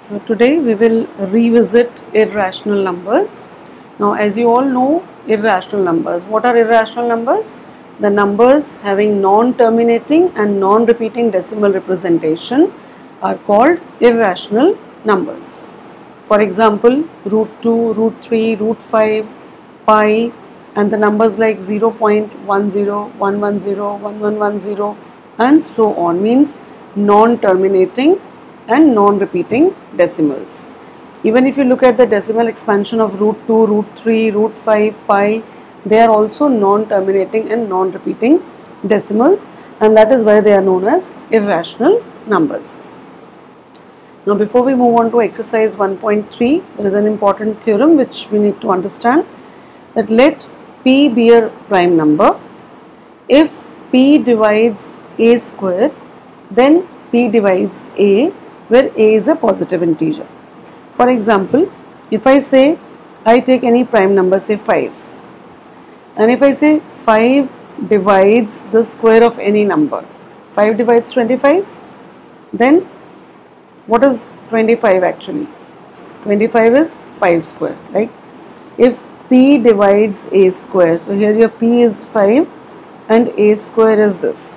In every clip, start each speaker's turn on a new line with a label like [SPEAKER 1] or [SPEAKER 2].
[SPEAKER 1] So today we will revisit irrational numbers. Now as you all know, irrational numbers. What are irrational numbers? The numbers having non-terminating and non-repeating decimal representation are called irrational numbers. For example, root 2, root 3, root 5, pi, and the numbers like 0 0.10, 110, 1110 and so on means non-terminating and non-repeating decimals. Even if you look at the decimal expansion of root 2, root 3, root 5, pi, they are also non-terminating and non-repeating decimals, and that is why they are known as irrational numbers. Now before we move on to exercise 1.3, there is an important theorem which we need to understand, that let p be a prime number if p divides a square, then p divides a, where a is a positive integer. For example, if I say I take any prime number, say 5, and if I say 5 divides the square of any number, 5 divides 25, then what is 25 actually? 25 is 5 square, right? If p divides a square, so here your p is 5 and a square is this.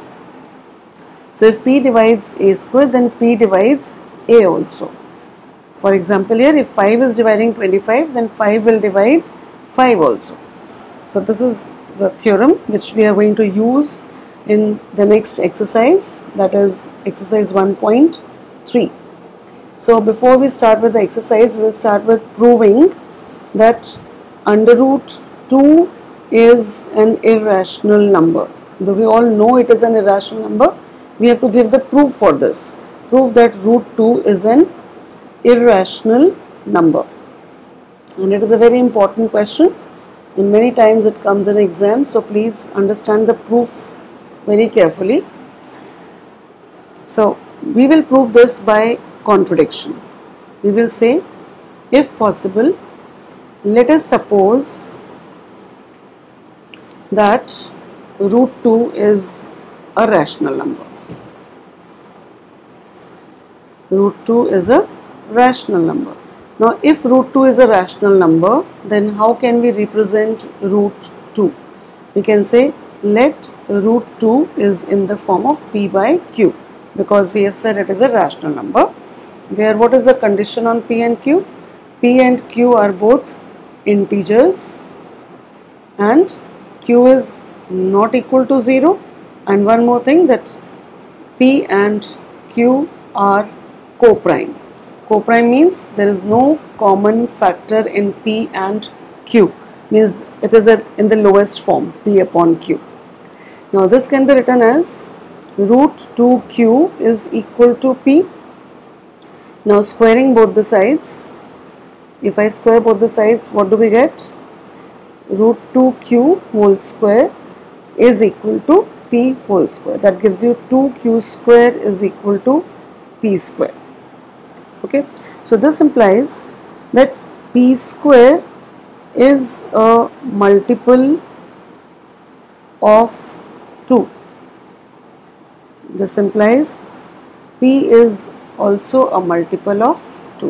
[SPEAKER 1] So if p divides a square, then p divides a also. For example, here if 5 is dividing 25, then 5 will divide 5 also. So this is the theorem which we are going to use in the next exercise, that is exercise 1.3. So before we start with the exercise, we will start with proving that under root 2 is an irrational number. Though we all know it is an irrational number, we have to give the proof for this. Prove that root 2 is an irrational number. And it is a very important question, and many times it comes in exam, so please understand the proof very carefully. So we will prove this by contradiction. We will say, if possible, let us suppose that root 2 is a rational number. Root 2 is a rational number. Now if root 2 is a rational number, then how can we represent root 2? We can say let root 2 is in the form of p by q, because we have said it is a rational number. Where what is the condition on p and q? P and q are both integers and q is not equal to 0, and one more thing, that p and q are co-prime. Co-prime means there is no common factor in p and q, means it is in the lowest form, p upon q. Now this can be written as root 2q is equal to p. Now squaring both the sides, if I square both the sides, what do we get? Root 2q whole square is equal to p whole square. That gives you 2q square is equal to p square. Okay, so this implies that p square is a multiple of 2. This implies p is also a multiple of 2.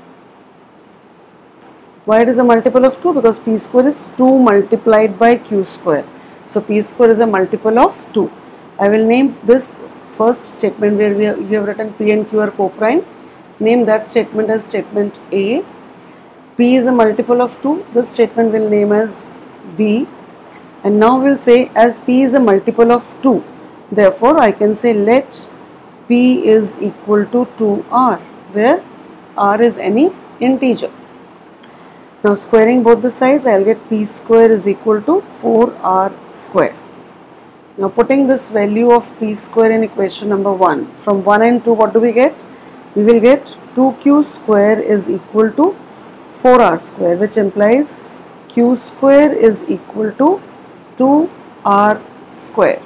[SPEAKER 1] Why it is a multiple of 2? Because p square is 2 multiplied by q square. So p square is a multiple of 2. I will name this first statement where you have written p and q are co-prime. Name that statement as statement A. P is a multiple of 2. This statement will name as B. And now we will say, as P is a multiple of 2, therefore I can say let P is equal to 2R, where R is any integer. Now squaring both the sides, I will get P square is equal to 4R square. Now putting this value of P square in equation number 1, from 1 and 2, what do we get? We will get 2q square is equal to 4r square, which implies q square is equal to 2r square.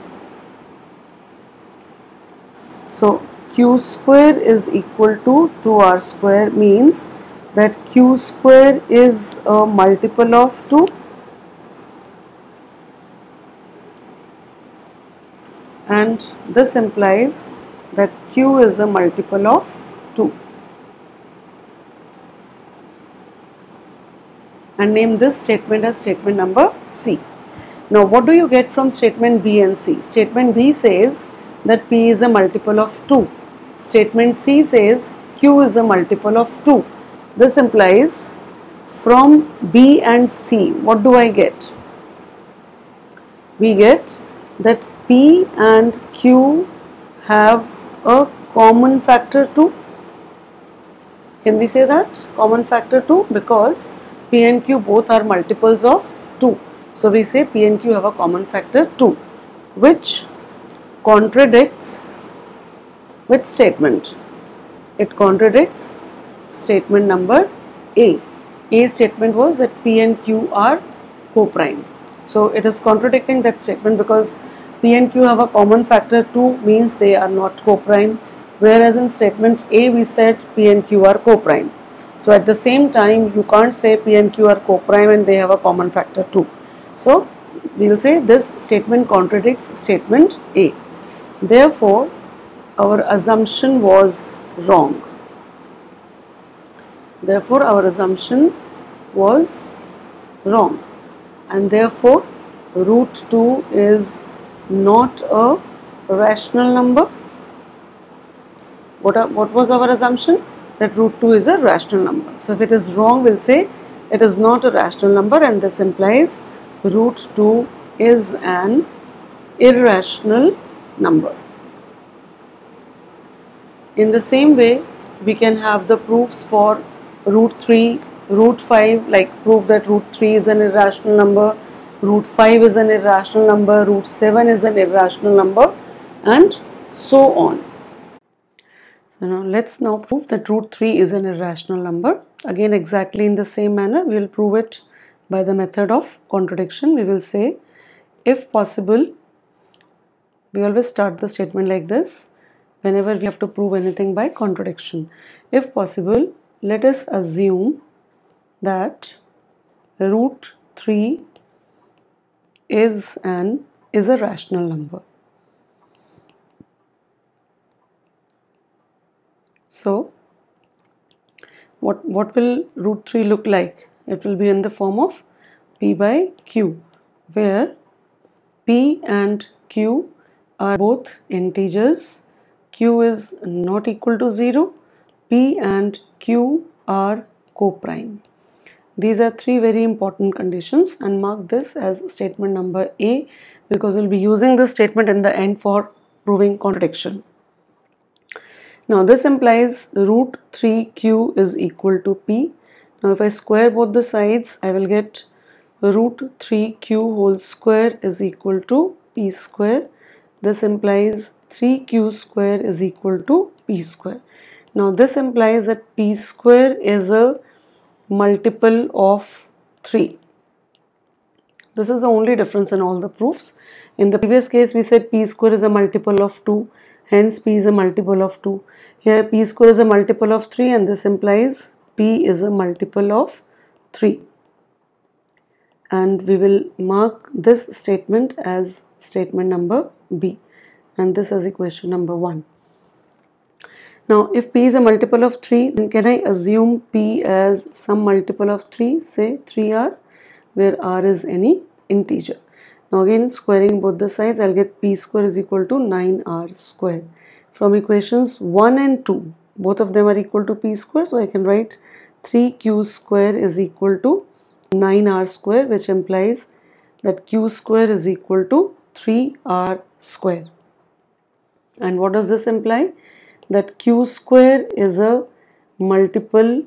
[SPEAKER 1] So q square is equal to 2r square means that q square is a multiple of 2 and this implies that q is a multiple of 2. and name this statement as statement number C. Now what do you get from statement B and C? Statement B says that P is a multiple of 2. Statement C says Q is a multiple of 2. This implies from B and C, what do I get? We get that P and Q have a common factor 2. Can we say that? Common factor 2, because P and Q both are multiples of 2. So we say P and Q have a common factor 2, which contradicts which statement? It contradicts statement number A. A statement was that P and Q are co-prime. So it is contradicting that statement, because P and Q have a common factor 2 means they are not co-prime, whereas in statement A we said P and Q are co-prime. So at the same time you can't say P and Q are co-prime and they have a common factor 2. So we will say this statement contradicts statement A. Therefore our assumption was wrong. Therefore our assumption was wrong, and therefore root 2 is not a rational number. What was our assumption? That root 2 is a rational number. So if it is wrong, we'll say it is not a rational number, and this implies root 2 is an irrational number. In the same way, we can have the proofs for root 3, root 5, like prove that root 3 is an irrational number, root 5 is an irrational number, root 7 is an irrational number, and so on. So now let's now prove that root 3 is an irrational number. Again, exactly in the same manner, we will prove it by the method of contradiction. We will say, if possible, we always start the statement like this whenever we have to prove anything by contradiction. If possible, let us assume that root 3 is a rational number. So what will root 3 look like? It will be in the form of P by Q, where P and Q are both integers, Q is not equal to 0, P and Q are co-prime. These are three very important conditions, and mark this as statement number A, because we will be using this statement in the end for proving contradiction. Now this implies root 3q is equal to P. Now if I square both the sides, I will get root 3q whole square is equal to P square. This implies 3q square is equal to P square. Now this implies that P square is a multiple of 3. This is the only difference in all the proofs. In the previous case we said P square is a multiple of 2, hence P is a multiple of 2. Here P square is a multiple of 3, and this implies P is a multiple of 3. And we will mark this statement as statement number B, and this as equation number 1. Now if P is a multiple of 3, then can I assume P as some multiple of 3, say 3R, where R is any integer. Now again, squaring both the sides, I'll get P square is equal to 9R square. From equations 1 and 2, both of them are equal to P square, so I can write 3Q square is equal to 9R square, which implies that Q square is equal to 3R square. And what does this imply? That Q square is a multiple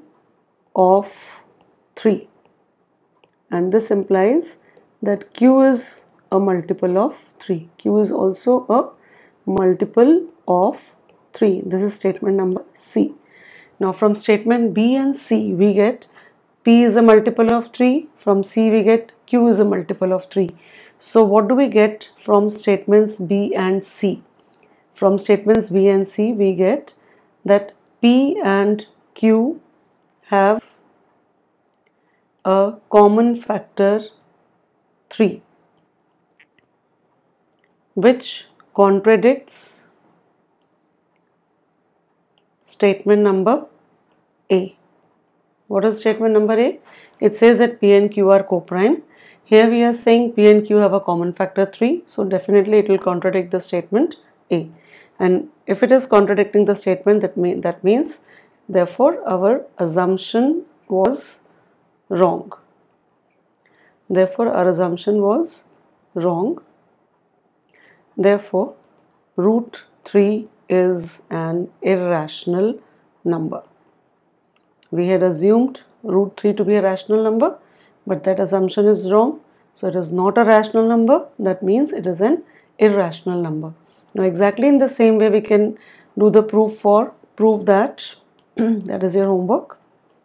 [SPEAKER 1] of 3, and this implies that Q is a multiple of 3. Q is also a multiple of 3. This is statement number C. Now from statement B and C we get P is a multiple of 3. From C we get Q is a multiple of 3. So what do we get from statements B and C? From statements B and C we get that P and Q have a common factor 3, which contradicts statement number A. What is statement number A? It says that P and Q are co-prime. Here we are saying P and Q have a common factor 3. So definitely it will contradict the statement A. And if it is contradicting the statement, that means therefore our assumption was wrong. Therefore our assumption was wrong. Therefore root 3 is an irrational number. We had assumed root 3 to be a rational number, but that assumption is wrong. So it is not a rational number. That means it is an irrational number. Now exactly in the same way we can do the proof that that is your homework.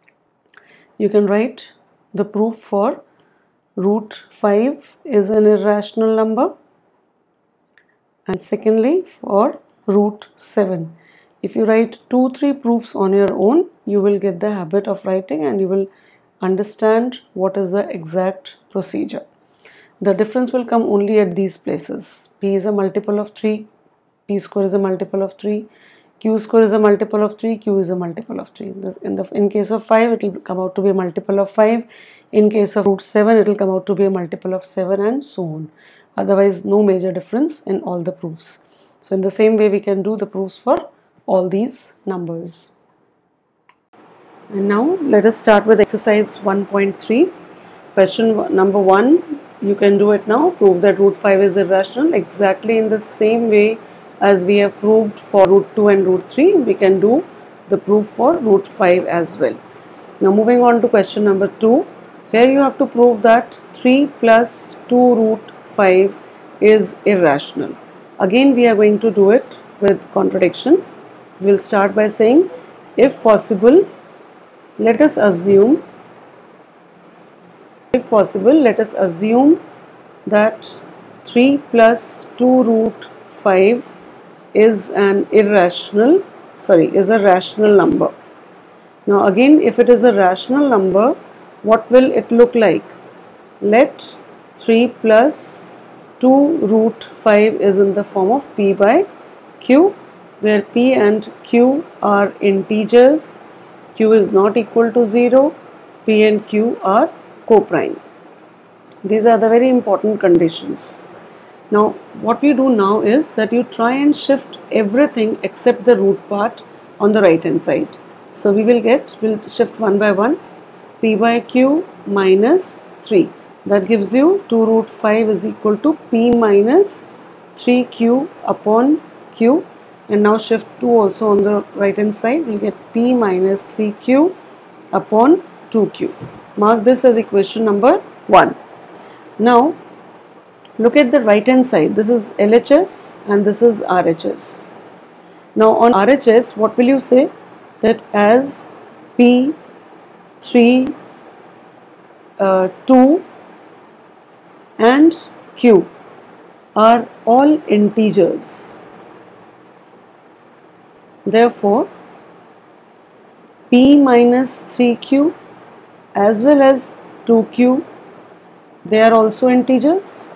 [SPEAKER 1] You can write the proof for root 5 is an irrational number, and secondly for root 7. If you write 2-3 proofs on your own, you will get the habit of writing and you will understand what is the exact procedure. The difference will come only at these places. P is a multiple of 3, P square is a multiple of 3, Q square is a multiple of 3, Q is a multiple of 3. In case of 5, it will come out to be a multiple of 5. In case of root 7, it will come out to be a multiple of 7, and so on. Otherwise, no major difference in all the proofs. So in the same way, we can do the proofs for all these numbers. And now let us start with exercise 1.3. Question number 1, you can do it now. Prove that root 5 is irrational. Exactly in the same way as we have proved for root 2 and root 3, we can do the proof for root 5 as well. Now moving on to question number 2. Here you have to prove that 3 plus 2 root 5 is irrational. Again we are going to do it with contradiction. We will start by saying, if possible, let us assume that 3 plus 2 root 5 is a rational number. Now again, if it is a rational number, what will it look like? Let 3 plus 2 root 5 is in the form of P by Q, where P and Q are integers. Q is not equal to 0. P and Q are co-prime. These are the very important conditions. Now what we do now is that you try and shift everything except the root part on the right hand side. So we'll shift one by one. P by Q minus 3. That gives you 2 root 5 is equal to P minus 3Q upon Q. And now shift 2 also on the right hand side. We'll get P minus 3Q upon 2Q. Mark this as equation number 1. Now look at the right hand side. This is LHS and this is RHS. Now on RHS, what will you say? That as P, 3, 2 and Q are all integers. Therefore, P minus 3Q as well as 2Q, they are also integers.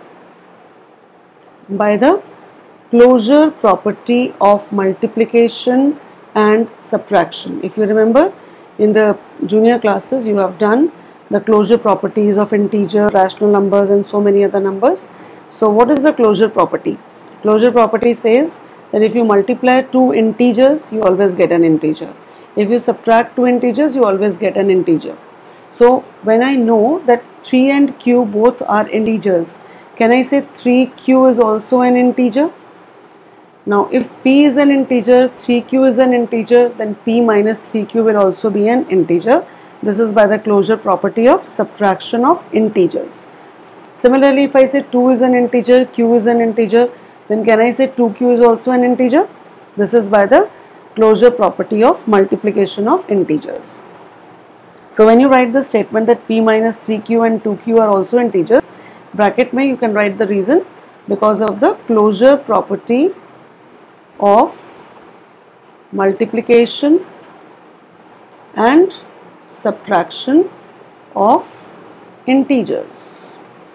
[SPEAKER 1] By the closure property of multiplication and subtraction. If you remember, in the junior classes you have done the closure properties of integer, rational numbers and so many other numbers. So what is the closure property? Closure property says that if you multiply 2 integers, you always get an integer. If you subtract 2 integers, you always get an integer. So when I know that 3 and Q both are integers, can I say 3Q is also an integer? Now if P is an integer, 3Q is an integer, then P minus 3Q will also be an integer. This is by the closure property of subtraction of integers. Similarly, if I say 2 is an integer, Q is an integer, then can I say 2Q is also an integer? This is by the closure property of multiplication of integers. So when you write the statement that P minus 3Q and 2Q are also integers, bracket mein you can write the reason, because of the closure property of multiplication and subtraction of integers.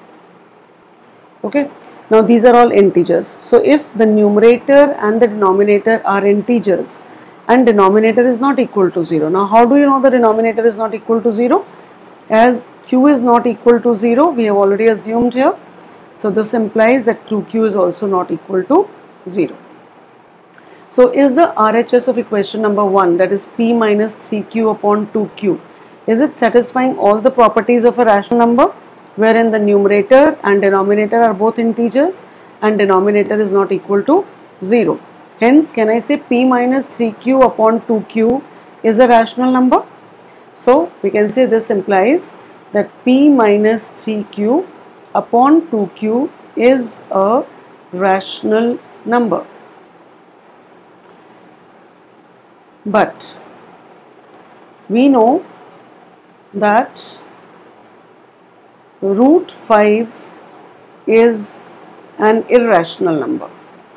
[SPEAKER 1] Okay, now these are all integers. So if the numerator and the denominator are integers, and denominator is not equal to 0. Now how do you know the denominator is not equal to 0? As q is not equal to 0, we have already assumed here. So this implies that 2q is also not equal to 0. So is the RHS of equation number 1, that is p minus 3q upon 2q, is it satisfying all the properties of a rational number, wherein the numerator and denominator are both integers and denominator is not equal to 0? Hence, can I say p minus 3q upon 2q is a rational number? So we can say this implies that p minus 3q upon 2q is a rational number. But we know that root 5 is an irrational number.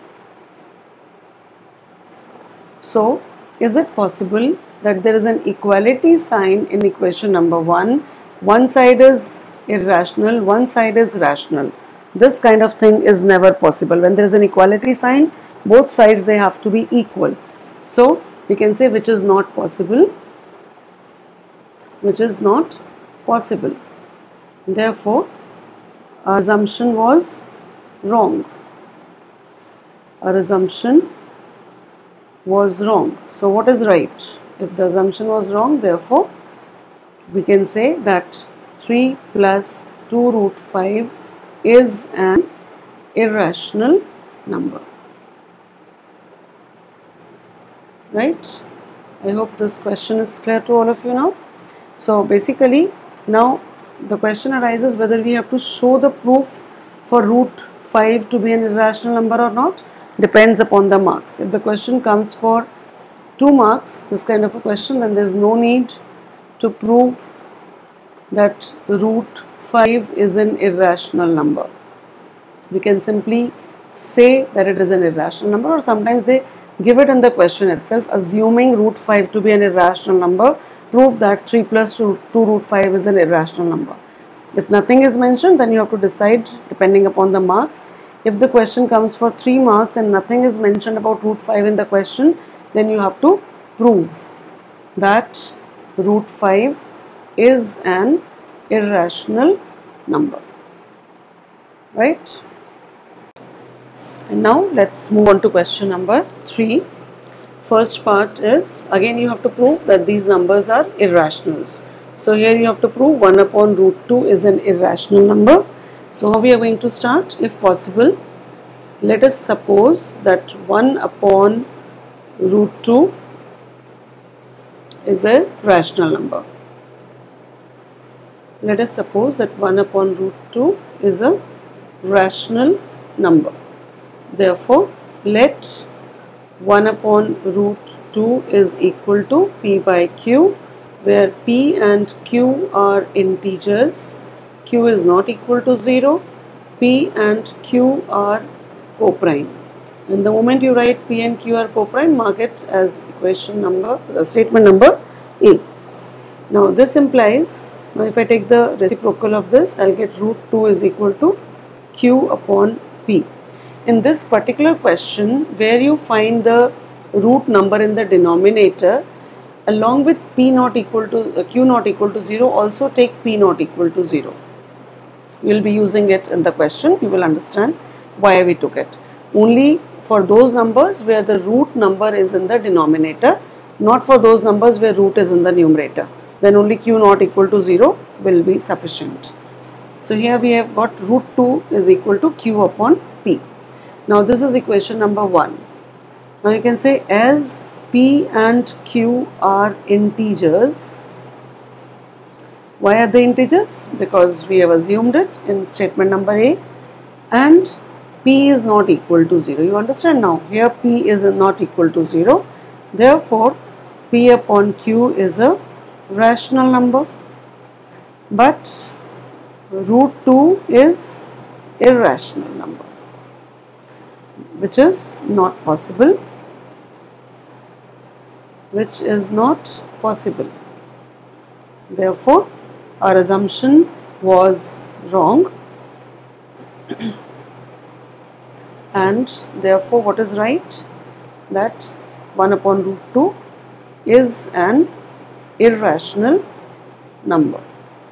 [SPEAKER 1] So, is it possible that there is an equality sign in equation number 1? One side is irrational, one side is rational. This kind of thing is never possible. When there is an equality sign, both sides they have to be equal. So, we can say which is not possible, which is not possible. Therefore, our assumption was wrong. Our assumption was wrong. So what is right? If the assumption was wrong, therefore, we can say that 3 plus 2 root 5 is an irrational number. Right? I hope this question is clear to all of you now. So basically, now the question arises whether we have to show the proof for root 5 to be an irrational number or not. Depends upon the marks. If the question comes for 2 marks, this kind of a question, then there is no need to prove that root 5 is an irrational number. We can simply say that it is an irrational number, or sometimes they give it in the question itself, assuming root 5 to be an irrational number, prove that 3 plus 2 root 5 is an irrational number. If nothing is mentioned, then you have to decide depending upon the marks. If the question comes for 3 marks and nothing is mentioned about root 5 in the question, then you have to prove that root 5 is an irrational number. Right? And now let's move on to question number 3. First part is, again you have to prove that these numbers are irrationals. So here you have to prove 1 upon root 2 is an irrational number. So how we are going to start? If possible, let us suppose that 1 upon root 2 is a rational number. Let us suppose that 1 upon root 2 is a rational number. Therefore, let 1 upon root 2 is equal to p by q, where p and q are integers. Q is not equal to 0. P and q are co-prime. And the moment you write p and q are co-prime, mark it as equation number, statement number A. Now this implies, now if I take the reciprocal of this, I'll get root 2 is equal to q upon p. In this particular question, where you find the root number in the denominator, along with p not equal to q not equal to 0, also take p not equal to 0. We will be using it in the question. You will understand why we took it. Only for those numbers where the root number is in the denominator, not for those numbers where root is in the numerator. Then only q not equal to 0 will be sufficient. So here we have got root 2 is equal to q upon p. Now this is equation number 1. Now you can say as p and q are integers. Why are they integers? Because we have assumed it in statement number A, and p is not equal to 0. You understand now? Here p is not equal to 0. Therefore, p upon q is a rational number. But root 2 is irrational number, which is not possible. Which is not possible. Therefore, our assumption was wrong. And therefore, what is right? That 1 upon root 2 is an irrational number.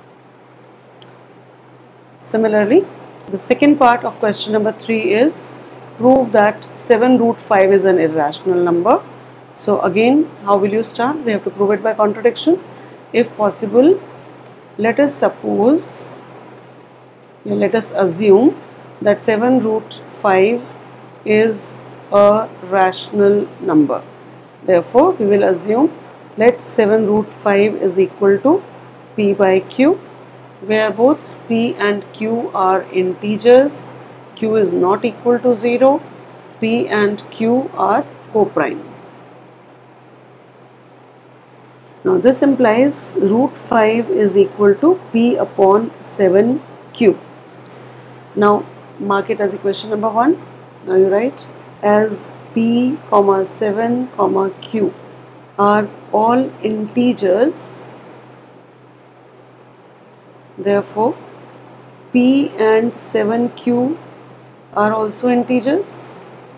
[SPEAKER 1] Similarly, the second part of question number 3 is prove that 7 root 5 is an irrational number. So again, how will you start? We have to prove it by contradiction. If possible, let us assume that 7 root 5 is a rational number. Therefore, we will assume let 7 root 5 is equal to p by q, where both p and q are integers, q is not equal to 0, p and q are co-prime. Now this implies root 5 is equal to p upon 7q. Now mark it as equation number 1. Now you write as p, 7, q are all integers. Therefore, p and 7q are also integers.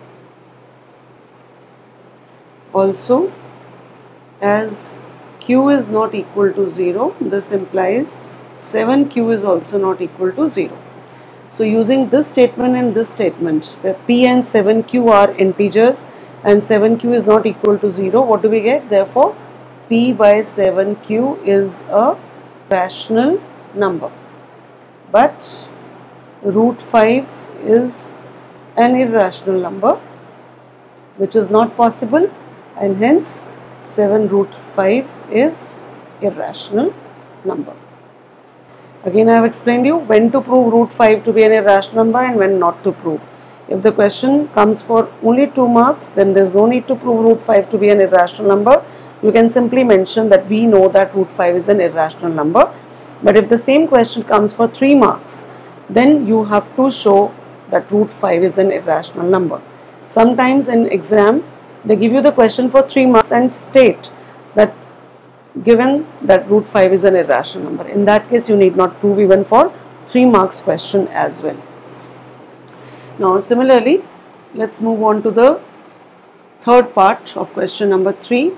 [SPEAKER 1] Also, as q is not equal to 0, this implies 7q is also not equal to 0. So, using this statement and this statement, where p and 7q are integers and 7q is not equal to 0, what do we get? Therefore, p by 7q is a rational number, but root 5 is an irrational number, which is not possible, and hence 7 root 5 is irrational number. Again, I have explained you when to prove root 5 to be an irrational number and when not to prove. If the question comes for only 2 marks, then there is no need to prove root 5 to be an irrational number. You can simply mention that we know that root 5 is an irrational number. But if the same question comes for 3 marks, then you have to show that root 5 is an irrational number. Sometimes in exam, they give you the question for 3 marks and state that given that root 5 is an irrational number. In that case, you need not prove even for 3 marks question as well. Now, similarly, let's move on to the third part of question number 3.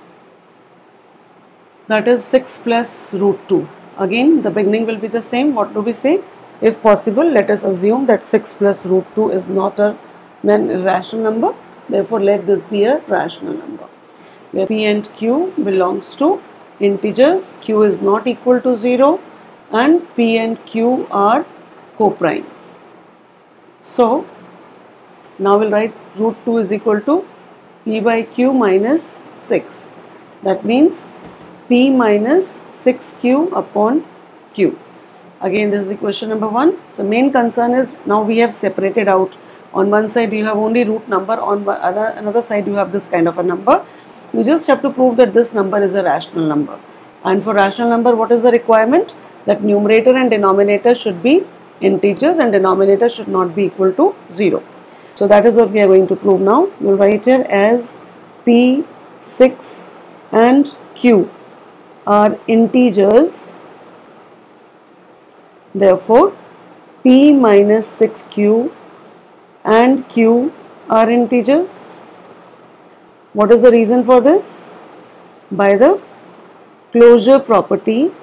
[SPEAKER 1] That is 6 plus root 2. Again, the beginning will be the same. What do we say? If possible, let us assume that 6 plus root 2 is not an irrational number. Therefore, let this be a rational number, where p and q belongs to integers, q is not equal to 0, and p and q are co-prime. So, now we'll write root 2 is equal to p by q minus 6. That means p minus 6q upon q. Again, this is equation number 1. So, main concern is now we have separated out. On one side you have only root number, on another side you have this kind of a number. You just have to prove that this number is a rational number. And for rational number, what is the requirement? That numerator and denominator should be integers and denominator should not be equal to 0. So that is what we are going to prove now. We will write here as p, 6 and q are integers. Therefore, p minus 6q and q are integers. What is the reason for this? By the closure property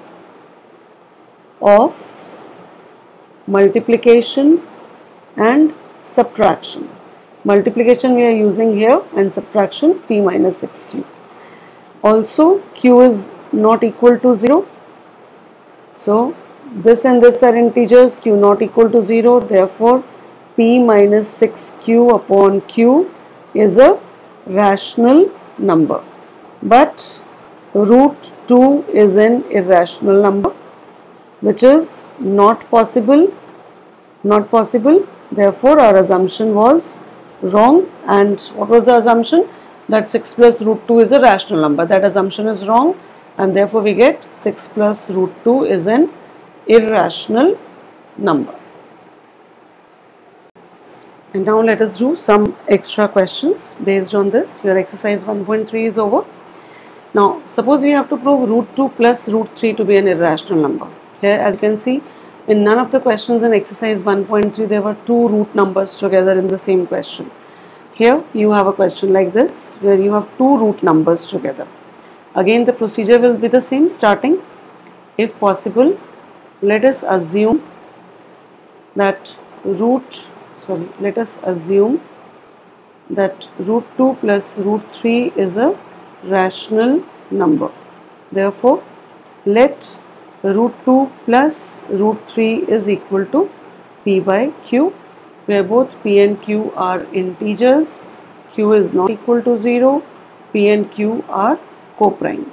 [SPEAKER 1] of multiplication and subtraction. Multiplication we are using here and subtraction p minus 6q. Also, q is not equal to 0. So, this and this are integers, q not equal to 0. Therefore, p minus 6q upon q is a rational number. But root 2 is an irrational number, which is not possible. Therefore, our assumption was wrong. And what was the assumption? That 6 plus root 2 is a rational number. That assumption is wrong, and therefore we get 6 plus root 2 is an irrational number. And now let us do some extra questions based on this. Your exercise 1.3 is over. Now, suppose you have to prove root 2 plus root 3 to be an irrational number. Here, as you can see, in none of the questions in exercise 1.3 there were two root numbers together in the same question. here you have a question like this where you have two root numbers together. Again the procedure will be the same. Starting, if possible, let us assume that root 2 plus root 3 is a rational number. Therefore, let root 2 plus root 3 is equal to p by q, where both p and q are integers, q is not equal to 0, p and q are co-prime.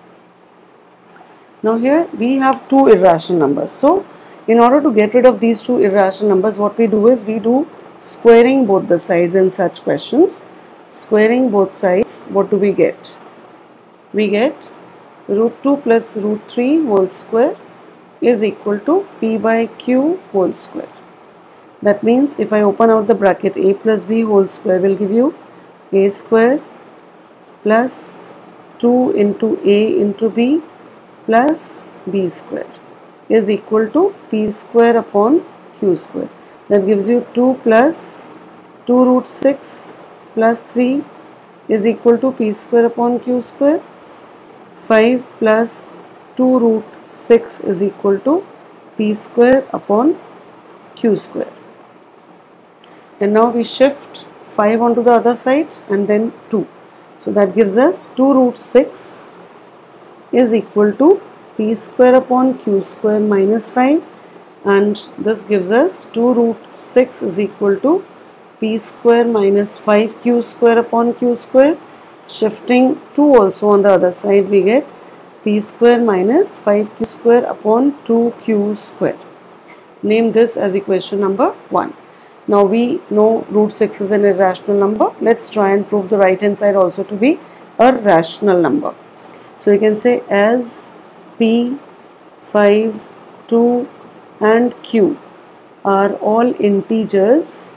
[SPEAKER 1] Now here we have two irrational numbers. So in order to get rid of these two irrational numbers, what we do is we do squaring both the sides in such questions. Squaring both sides, what do we get? We get root 2 plus root 3 whole square is equal to p by q whole square. That means if I open out the bracket, a plus b whole square will give you a square plus 2 into a into b plus b square is equal to p square upon q square. That gives you 2 plus 2 root 6 plus 3 is equal to p square upon q square. 5 plus 2 root 6 is equal to p square upon q square. And now we shift 5 onto the other side and then 2. So that gives us 2 root 6 is equal to p square upon q square minus 5, and this gives us 2 root 6 is equal to p square minus 5q square upon q square. Shifting 2 also on the other side, we get p square minus 5q square upon 2q square. Name this as equation number 1. Now we know root 6 is an irrational number. Let's try and prove the right hand side also to be a rational number. So you can say as p, 5, 2 and q are all integers,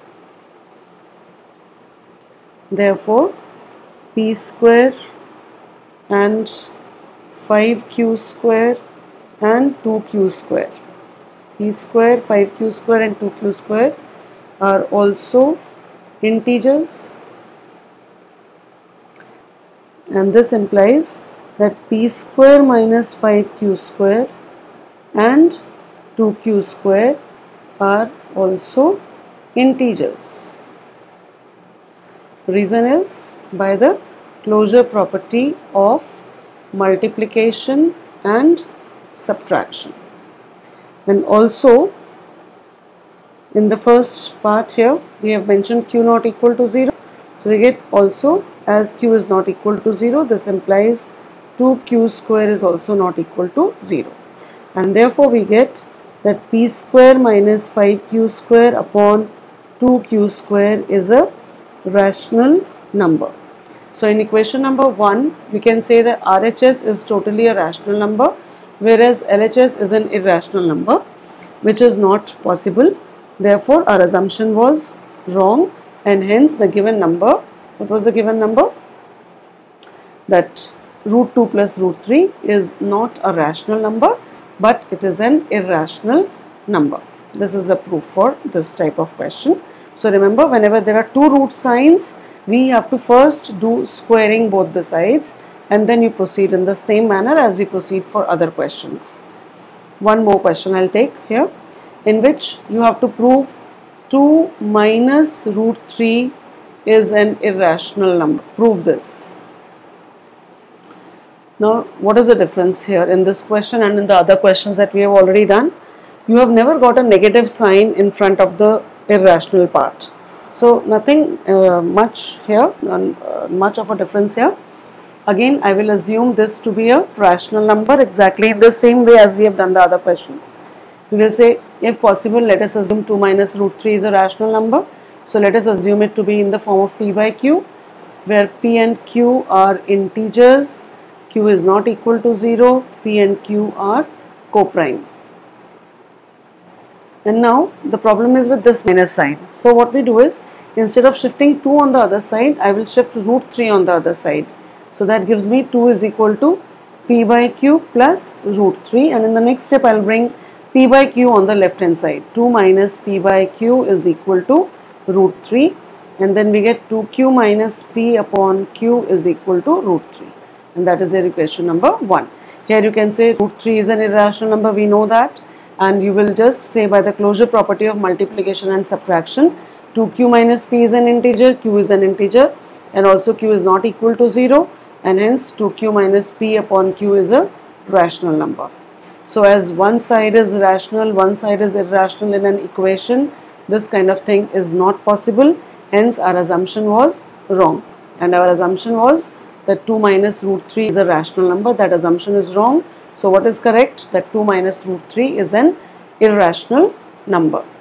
[SPEAKER 1] therefore p square and 5q square and 2q square, p square, 5q square and 2q square are also integers, and this implies that p square minus 5q square and 2q square are also integers. Reason is by the closure property of multiplication and subtraction. And also in the first part here we have mentioned q not equal to 0. So we get also as q is not equal to 0, this implies 2q square is also not equal to 0. And therefore we get that p square minus 5q square upon 2q square is a rational number. So in equation number 1, we can say that RHS is totally a rational number, whereas LHS is an irrational number, which is not possible. Therefore our assumption was wrong, and hence the given number, what was the given number? That root 2 plus root 3 is not a rational number, but it is an irrational number. This is the proof for this type of question. So remember, whenever there are two root signs, we have to first do squaring both the sides, and then you proceed in the same manner as we proceed for other questions. One more question I'll take here, in which you have to prove 2 minus root 3 is an irrational number. Prove this. Now, what is the difference here in this question and in the other questions that we have already done? You have never got a negative sign in front of the irrational part. So, nothing much here, much of a difference here. Again, I will assume this to be a rational number exactly in the same way as we have done the other questions. We will say, if possible, let us assume 2 minus root 3 is a rational number. So, let us assume it to be in the form of p by q, where p and q are integers, q is not equal to 0, p and q are co-prime. And now the problem is with this minus sign. So what we do is, instead of shifting 2 on the other side, I will shift root 3 on the other side. So that gives me 2 is equal to p by q plus root 3, and in the next step I will bring p by q on the left hand side. 2 minus p by q is equal to root 3, and then we get 2q minus p upon q is equal to root 3, and that is your equation number 1. Here you can say root 3 is an irrational number, we know that, and you will just say by the closure property of multiplication and subtraction, 2q minus p is an integer, q is an integer, and also q is not equal to 0, and hence 2q minus p upon q is a rational number. So as one side is rational, one side is irrational in an equation, this kind of thing is not possible, hence our assumption was wrong, and our assumption was that 2 minus root 3 is a rational number. That assumption is wrong. So what is correct? That 2 minus root 3 is an irrational number.